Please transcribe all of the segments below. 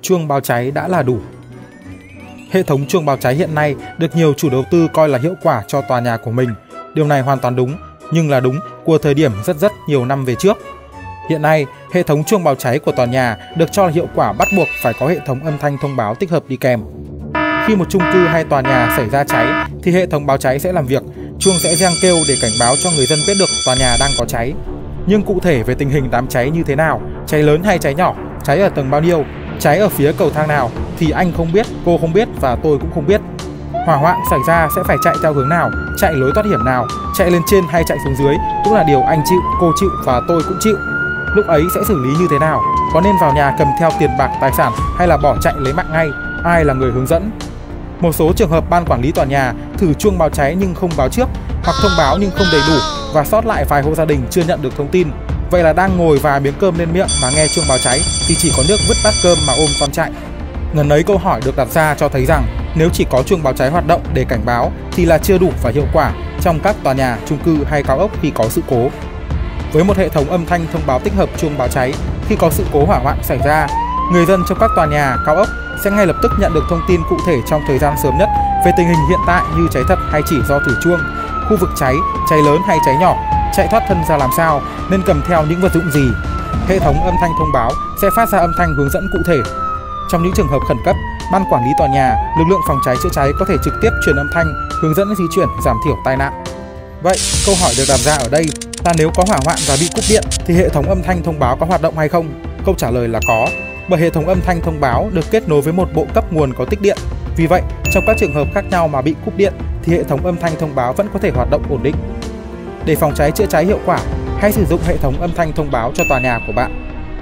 chuông báo cháy đã là đủ. Hệ thống chuông báo cháy hiện nay được nhiều chủ đầu tư coi là hiệu quả cho tòa nhà của mình. Điều này hoàn toàn đúng, nhưng là đúng của thời điểm rất nhiều năm về trước. Hiện nay, hệ thống chuông báo cháy của tòa nhà được cho là hiệu quả bắt buộc phải có hệ thống âm thanh thông báo tích hợp đi kèm. Khi một chung cư hay tòa nhà xảy ra cháy thì hệ thống báo cháy sẽ làm việc, chuông sẽ reng kêu để cảnh báo cho người dân biết được tòa nhà đang có cháy. Nhưng cụ thể về tình hình đám cháy như thế nào, cháy lớn hay cháy nhỏ, cháy ở tầng bao nhiêu, cháy ở phía cầu thang nào thì anh không biết, cô không biết và tôi cũng không biết. Hỏa hoạn xảy ra sẽ phải chạy theo hướng nào, chạy lối thoát hiểm nào, chạy lên trên hay chạy xuống dưới cũng là điều anh chịu, cô chịu và tôi cũng chịu. Lúc ấy sẽ xử lý như thế nào? Có nên vào nhà cầm theo tiền bạc tài sản hay là bỏ chạy lấy mạng ngay? Ai là người hướng dẫn? Một số trường hợp ban quản lý tòa nhà thử chuông báo cháy nhưng không báo trước, hoặc thông báo nhưng không đầy đủ và sót lại vài hộ gia đình chưa nhận được thông tin. Vậy là đang ngồi vài miếng cơm lên miệng mà nghe chuông báo cháy thì chỉ có nước vứt bát cơm mà ôm con chạy. Ngần ấy câu hỏi được đặt ra cho thấy rằng nếu chỉ có chuông báo cháy hoạt động để cảnh báo thì là chưa đủ và hiệu quả trong các tòa nhà, chung cư hay cao ốc khi có sự cố. Với một hệ thống âm thanh thông báo tích hợp chuông báo cháy, khi có sự cố hỏa hoạn xảy ra, người dân trong các tòa nhà, cao ốc sẽ ngay lập tức nhận được thông tin cụ thể trong thời gian sớm nhất về tình hình hiện tại như cháy thật hay chỉ do thử chuông, khu vực cháy, cháy lớn hay cháy nhỏ, chạy thoát thân ra làm sao, nên cầm theo những vật dụng gì. Hệ thống âm thanh thông báo sẽ phát ra âm thanh hướng dẫn cụ thể. Trong những trường hợp khẩn cấp, ban quản lý tòa nhà, lực lượng phòng cháy chữa cháy có thể trực tiếp truyền âm thanh, hướng dẫn di chuyển, giảm thiểu tai nạn. Vậy, câu hỏi được đặt ra ở đây là nếu có hỏa hoạn và bị cúp điện thì hệ thống âm thanh thông báo có hoạt động hay không? Câu trả lời là có, bởi hệ thống âm thanh thông báo được kết nối với một bộ cấp nguồn có tích điện. Vì vậy, trong các trường hợp khác nhau mà bị cúp điện thì hệ thống âm thanh thông báo vẫn có thể hoạt động ổn định. Để phòng cháy chữa cháy hiệu quả, hãy sử dụng hệ thống âm thanh thông báo cho tòa nhà của bạn.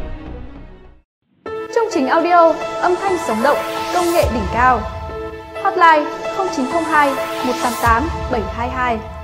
Chương trình audio, âm thanh sống động, công nghệ đỉnh cao. Hotline 0902 188 722.